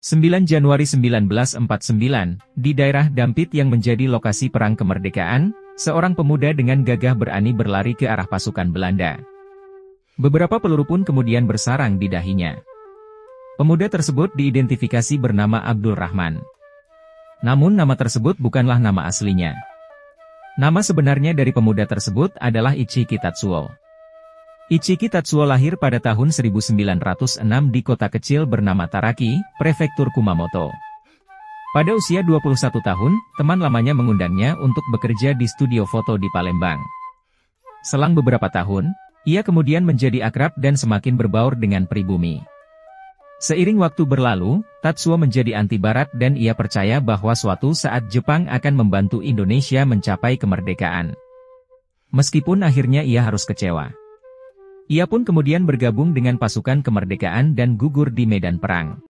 9 Januari 1949, di daerah Dampit yang menjadi lokasi Perang Kemerdekaan, seorang pemuda dengan gagah berani berlari ke arah pasukan Belanda. Beberapa peluru pun kemudian bersarang di dahinya. Pemuda tersebut diidentifikasi bernama Abdul Rahman. Namun nama tersebut bukanlah nama aslinya. Nama sebenarnya dari pemuda tersebut adalah Ichiki Tatsuo. Ichiki Tatsuo lahir pada tahun 1906 di kota kecil bernama Taraki, Prefektur Kumamoto. Pada usia 21 tahun, teman lamanya mengundangnya untuk bekerja di studio foto di Palembang. Selang beberapa tahun, ia kemudian menjadi akrab dan semakin berbaur dengan pribumi. Seiring waktu berlalu, Tatsuo menjadi anti Barat dan ia percaya bahwa suatu saat Jepang akan membantu Indonesia mencapai kemerdekaan. Meskipun akhirnya ia harus kecewa. Ia pun kemudian bergabung dengan pasukan kemerdekaan dan gugur di medan perang.